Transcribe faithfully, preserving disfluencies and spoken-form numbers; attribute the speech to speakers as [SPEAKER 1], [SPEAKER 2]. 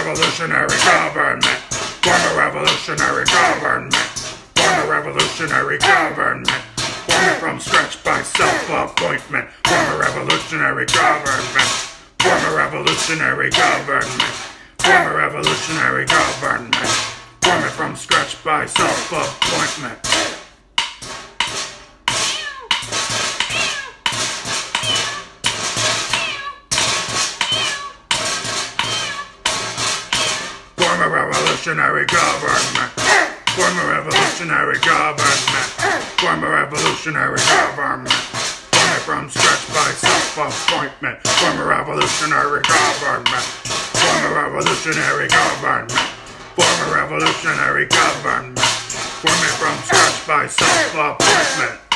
[SPEAKER 1] revolutionary government. Form a revolutionary government. Form a revolutionary government. Form it from scratch by self-appointment. Form a revolutionary government. Form a revolutionary government. Form a revolutionary government. Form it from scratch by self-appointment. Form a revolutionary government. Form a revolutionary government. Form a revolutionary government. Form it from scratch by self-appointment. Form a revolutionary government. Form a revolutionary government. Form a revolutionary government. Form it from scratch by self-appointment.